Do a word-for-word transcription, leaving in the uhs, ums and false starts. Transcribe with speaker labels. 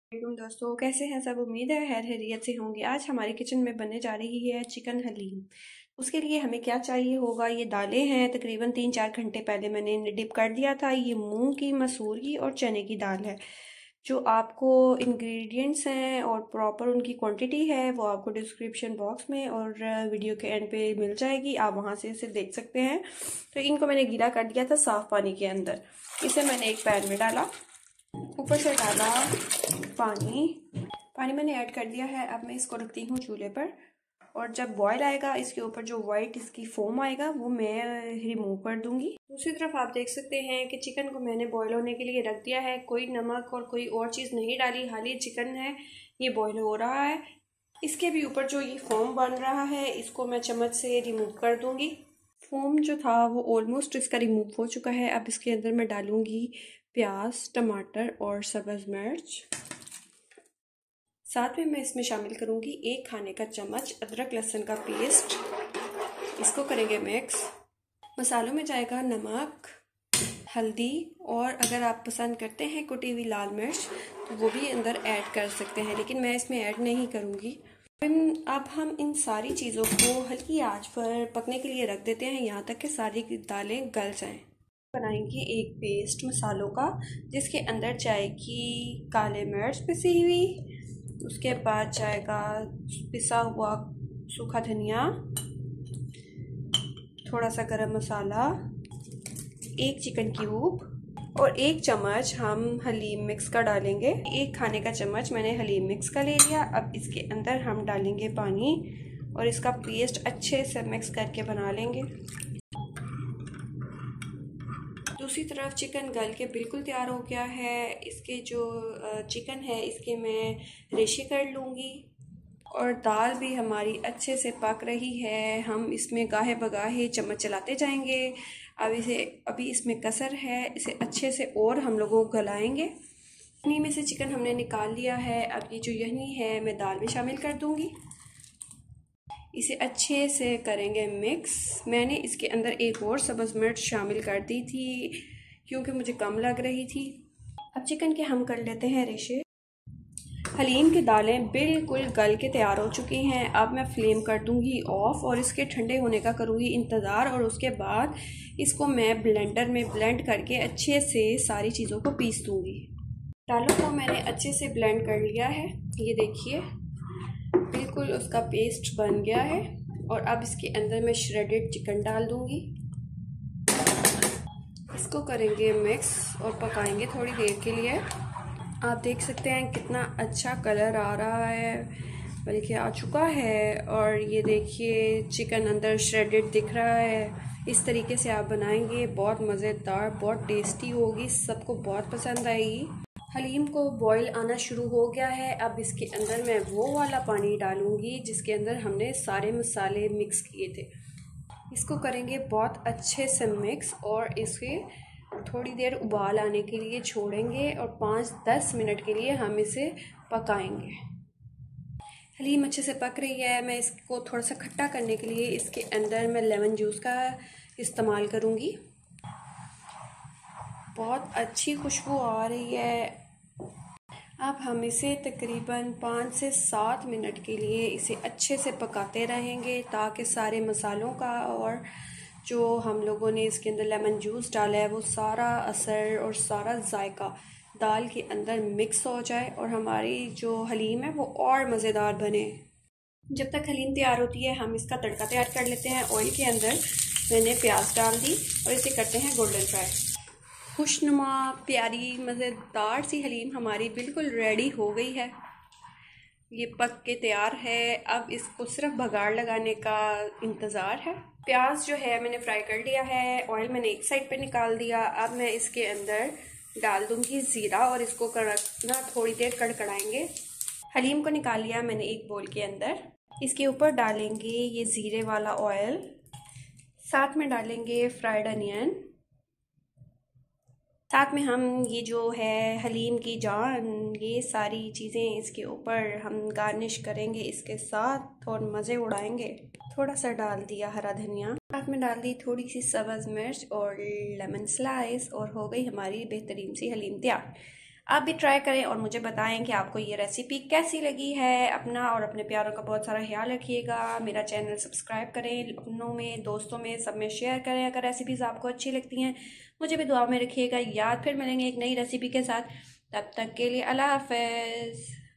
Speaker 1: वालेकुम दोस्तों, कैसे हैं सब। उम्मीद है खैर खैरियत से होंगे। आज हमारे किचन में बनने जा रही है चिकन हलीम। उसके लिए हमें क्या चाहिए होगा, ये दालें हैं। तकरीबन तीन चार घंटे पहले मैंने इन्हें डिप कर दिया था। ये मूंग की, मसूर की और चने की दाल है। जो आपको इंग्रेडिएंट्स हैं और प्रॉपर उनकी क्वांटिटी है वो आपको डिस्क्रिप्शन बॉक्स में और वीडियो के एंड पे मिल जाएगी। आप वहाँ से इसे देख सकते हैं। तो इनको मैंने गीला कर दिया था साफ़ पानी के अंदर। इसे मैंने एक पैन में डाला, ऊपर से डाला पानी। पानी मैंने ऐड कर दिया है। अब मैं इसको रखती हूँ चूल्हे पर, और जब बॉयल आएगा इसके ऊपर जो वाइट इसकी फोम आएगा वो मैं रिमूव कर दूंगी। दूसरी तरफ आप देख सकते हैं कि चिकन को मैंने बॉयल होने के लिए रख दिया है। कोई नमक और कोई और चीज़ नहीं डाली, खाली चिकन है ये बॉयल हो रहा है। इसके भी ऊपर जो ये फोम बन रहा है इसको मैं चम्मच से रिमूव कर दूंगी। फोम जो था वो ऑलमोस्ट इसका रिमूव हो चुका है। अब इसके अंदर मैं डालूंगी प्याज, टमाटर और सब्ज़ मिर्च। साथ में मैं इसमें शामिल करूंगी एक खाने का चम्मच अदरक लहसुन का पेस्ट। इसको करेंगे मिक्स। मसालों में जाएगा नमक, हल्दी, और अगर आप पसंद करते हैं कुटी हुई लाल मिर्च तो वो भी अंदर ऐड कर सकते हैं, लेकिन मैं इसमें ऐड नहीं करूंगी। अब हम इन सारी चीज़ों को हल्की आंच पर पकने के लिए रख देते हैं, यहाँ तक कि सारी दालें गल जाएं। बनाएंगे एक पेस्ट मसालों का, जिसके अंदर जाएगी काले मिर्च पिसी हुई, उसके बाद जाएगा पिसा हुआ सूखा धनिया, थोड़ा सा गरम मसाला, एक चिकन क्यूब और एक चम्मच हम हलीम मिक्स का डालेंगे। एक खाने का चम्मच मैंने हलीम मिक्स का ले लिया। अब इसके अंदर हम डालेंगे पानी और इसका पेस्ट अच्छे से मिक्स करके बना लेंगे। दूसरी तरफ चिकन गल के बिल्कुल तैयार हो गया है। इसके जो चिकन है इसके मैं रेशे कर लूँगी, और दाल भी हमारी अच्छे से पक रही है। हम इसमें गाहे बगाहे चम्मच चलाते जाएंगे। अब इसे अभी इसमें कसर है, इसे अच्छे से और हम लोगों को गलाएंगे। यखनी में से चिकन हमने निकाल लिया है। अब ये जो यखनी है मैं दाल में शामिल कर दूँगी। इसे अच्छे से करेंगे मिक्स। मैंने इसके अंदर एक और सब्ज़ मिर्च शामिल कर दी थी क्योंकि मुझे कम लग रही थी। अब चिकन के हम कर लेते हैं रेशे। हलीम की दालें बिल्कुल गल के तैयार हो चुकी हैं। अब मैं फ्लेम कर दूंगी ऑफ और इसके ठंडे होने का करूँगी इंतज़ार, और उसके बाद इसको मैं ब्लेंडर में ब्लेंड करके अच्छे से सारी चीज़ों को पीस दूंगी। दालों को मैंने अच्छे से ब्लेंड कर लिया है, ये देखिए बिल्कुल उसका पेस्ट बन गया है। और अब इसके अंदर मैं श्रेडेड चिकन डाल दूंगी। इसको करेंगे मिक्स और पकाएंगे थोड़ी देर के लिए। आप देख सकते हैं कितना अच्छा कलर आ रहा है, बल्कि आ चुका है। और ये देखिए चिकन अंदर श्रेडेड दिख रहा है। इस तरीके से आप बनाएंगे, बहुत मज़ेदार, बहुत टेस्टी होगी, सबको बहुत पसंद आएगी। हलीम को बॉईल आना शुरू हो गया है। अब इसके अंदर मैं वो वाला पानी डालूंगी जिसके अंदर हमने सारे मसाले मिक्स किए थे। इसको करेंगे बहुत अच्छे से मिक्स और इसके थोड़ी देर उबाल आने के लिए छोड़ेंगे और पाँच दस मिनट के लिए हम इसे पकाएंगे। हलीम अच्छे से पक रही है। मैं इसको थोड़ा सा खट्टा करने के लिए इसके अंदर मैं लेमन जूस का इस्तेमाल करूँगी। बहुत अच्छी खुशबू आ रही है। अब हम इसे तकरीबन पाँच से सात मिनट के लिए इसे अच्छे से पकाते रहेंगे ताकि सारे मसालों का और जो हम लोगों ने इसके अंदर लेमन जूस डाला है वो सारा असर और सारा जायका दाल के अंदर मिक्स हो जाए और हमारी जो हलीम है वो और मज़ेदार बने। जब तक हलीम तैयार होती है हम इसका तड़का तैयार कर लेते हैं। ऑयल के अंदर मैंने प्याज डाल दी और इसे करते हैं गोल्डन फ्राई। खुशनुमा प्यारी मज़ेदार सी हलीम हमारी बिल्कुल रेडी हो गई है। ये पक के तैयार है। अब इसको सिर्फ बघार लगाने का इंतज़ार है। प्याज जो है मैंने फ्राई कर लिया है। ऑयल मैंने एक साइड पे निकाल दिया। अब मैं इसके अंदर डाल दूंगी ज़ीरा और इसको कड़कना थोड़ी देर कड़कड़ाएंगे। हलीम को निकाल लिया मैंने एक बोल के अंदर। इसके ऊपर डालेंगे ये ज़ीरे वाला ऑयल, साथ में डालेंगे फ्राइड अनियन, साथ में हम ये जो है हलीम की जान, ये सारी चीज़ें इसके ऊपर हम गार्निश करेंगे इसके साथ और मज़े उड़ाएंगे। थोड़ा सा डाल दिया हरा धनिया, साथ में डाल दी थोड़ी सी सब्ज़ मिर्च और लेमन स्लाइस, और हो गई हमारी बेहतरीन सी हलीम तैयार। आप भी ट्राई करें और मुझे बताएं कि आपको ये रेसिपी कैसी लगी है। अपना और अपने प्यारों का बहुत सारा ख्याल रखिएगा। मेरा चैनल सब्सक्राइब करें, अपनों में, दोस्तों में, सब में शेयर करें अगर रेसिपीज़ आपको अच्छी लगती हैं। मुझे भी दुआ में रखिएगा। याद फिर मिलेंगे एक नई रेसिपी के साथ। तब तक के लिए अल्लाह हाफ़िज़।